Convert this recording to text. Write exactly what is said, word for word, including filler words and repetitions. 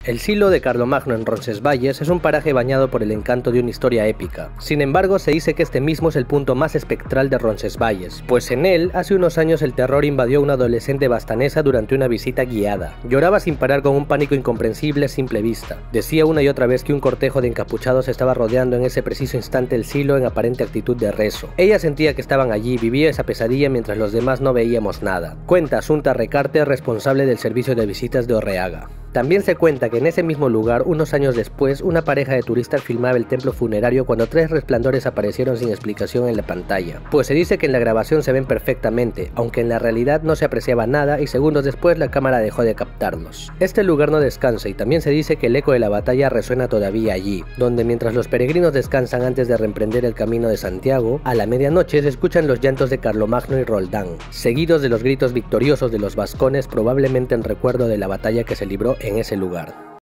El Silo de Carlomagno en Roncesvalles es un paraje bañado por el encanto de una historia épica. Sin embargo, se dice que este mismo es el punto más espectral de Roncesvalles, pues en él, hace unos años el terror invadió a una adolescente bastanesa durante una visita guiada. Lloraba sin parar con un pánico incomprensible a simple vista. Decía una y otra vez que un cortejo de encapuchados estaba rodeando en ese preciso instante el Silo en aparente actitud de rezo. Ella sentía que estaban allí, vivía esa pesadilla mientras los demás no veíamos nada. Cuenta Asunta Recarte, responsable del servicio de visitas de Orreaga. También se cuenta que en ese mismo lugar, unos años después, una pareja de turistas filmaba el templo funerario cuando tres resplandores aparecieron sin explicación en la pantalla. Pues se dice que en la grabación se ven perfectamente, aunque en la realidad no se apreciaba nada y segundos después la cámara dejó de captarlos. Este lugar no descansa y también se dice que el eco de la batalla resuena todavía allí, donde mientras los peregrinos descansan antes de reemprender el camino de Santiago, a la medianoche se escuchan los llantos de Carlomagno y Roldán, seguidos de los gritos victoriosos de los vascones, probablemente en recuerdo de la batalla que se libró en ese lugar.